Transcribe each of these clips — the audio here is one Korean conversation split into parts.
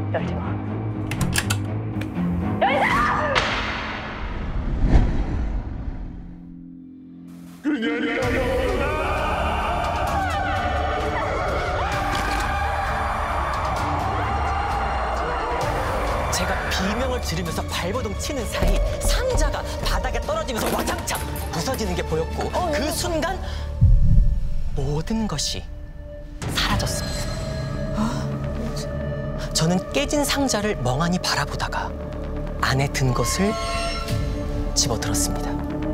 열지 마. 열자! 제가 비명을 지르면서 발버둥 치는 사이 상자가 바닥에 떨어지면서 와장창 부서지는 게 보였고 그 순간 모든 것이 사라졌습니다. 저는 깨진 상자를 멍하니 바라보다가 안에 든 것을 집어들었습니다.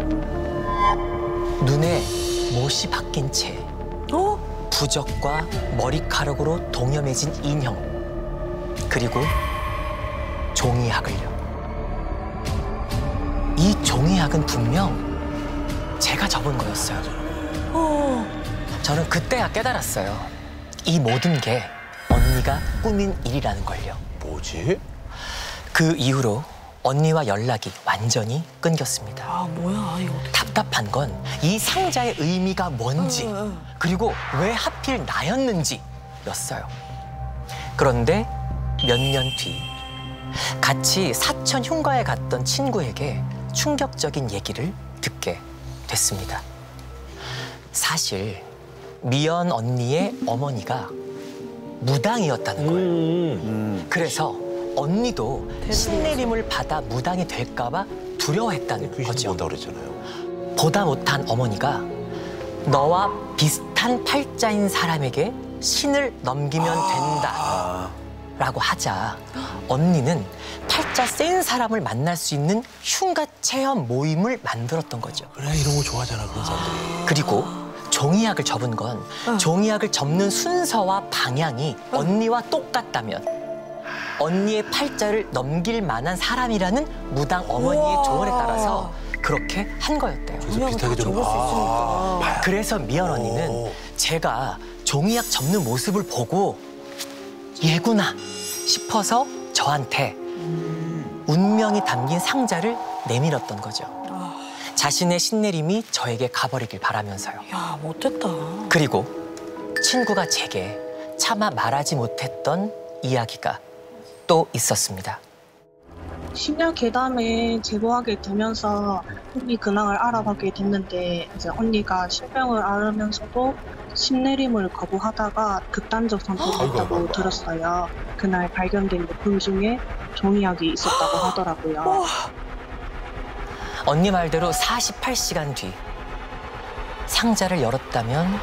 눈에 못이 박힌 채 부적과 머리카락으로 동여매진 인형 그리고 종이학을요. 이 종이학은 분명 제가 접은 거였어요. 저는 그때야 깨달았어요. 이 모든 게 언니가 꾸민 일이라는 걸요. 뭐지? 그 이후로 언니와 연락이 완전히 끊겼습니다. 아, 뭐야, 이거. 답답한 건 이 상자의 의미가 뭔지 그리고 왜 하필 나였는지였어요. 그런데 몇 년 뒤 같이 사천 흉가에 갔던 친구에게 충격적인 얘기를 듣게 됐습니다. 사실 미연 언니의 어머니가 무당이었다는 거예요. 그래서 언니도 신내림을 받아 무당이 될까 봐 두려워했다는 거죠. 본다고 그랬잖아요. 보다 못한 어머니가 너와 비슷한 팔자인 사람에게 신을 넘기면 된다 라고 하자 언니는 팔자 센 사람을 만날 수 있는 흉가 체험 모임을 만들었던 거죠. 그래, 이런 거 좋아하잖아, 그런 사람들이. 그리고 종이학을 접은 건 종이학을 접는 순서와 방향이 언니와 똑같다면 언니의 팔자를 넘길 만한 사람이라는 무당 어머니의 조언에 따라서 그렇게 한 거였대요. 그래서 비슷하게 좀 그래서 미연 언니는 제가 종이학 접는 모습을 보고 얘구나 싶어서 저한테 운명이 담긴 상자를 내밀었던 거죠. 자신의 신내림이 저에게 가버리길 바라면서요. 야, 못됐다. 그리고 친구가 제게 차마 말하지 못했던 이야기가 또 있었습니다. 심야 괴담에 제보하게 되면서 언니 근황을 알아보게 됐는데 이제 언니가 신병을 앓으면서도 신내림을 거부하다가 극단적 선택했다고 들었어요. 그날 발견된 물품 중에 종이약이 있었다고 하더라고요. 언니 말대로 48시간 뒤 상자를 열었다면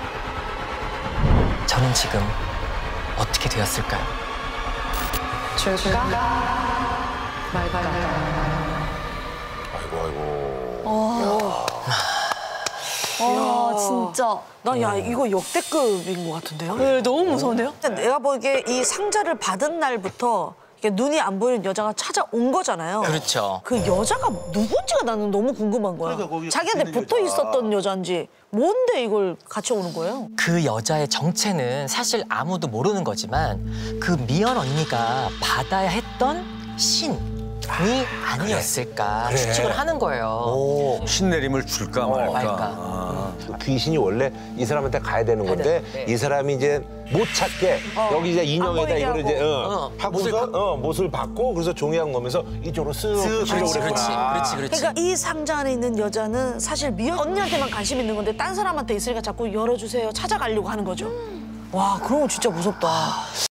저는 지금 어떻게 되었을까요? 줄까? 말까요? 아이고. 진짜. 나 야, 이거 역대급인 것 같은데요? 네, 너무 무서운데요? 내가 보기에 이 상자를 받은 날부터 이게 눈이 안 보이는 여자가 찾아온 거잖아요. 그렇죠. 그 여자가 누군지가 나는 너무 궁금한 거야. 그러니까 거기 자기한테 있는 붙어 여자. 있었던 여자인지 뭔데 이걸 같이 오는 거예요? 그 여자의 정체는 사실 아무도 모르는 거지만 그 미연 언니가 받아야 했던 신이 아니었을까 그래. 추측을 하는 거예요. 신내림을 줄까 말까. 말까. 그 귀신이 원래 이 사람한테 가야 되는 건데 되는데. 이 사람이 이제 못 찾게 여기 이제 인형에다 보이게 이거를 이제 못을 못을 받고 그래서 종이학 넣으면서 이쪽으로 쓱 그렇지, 그렇지. 그러니까 이 상자 안에 있는 여자는 사실 미연 언니한테만 관심 있는 건데 딴 사람한테 있으니까 자꾸 열어주세요 찾아가려고 하는 거죠. 와, 그런 거 진짜 무섭다.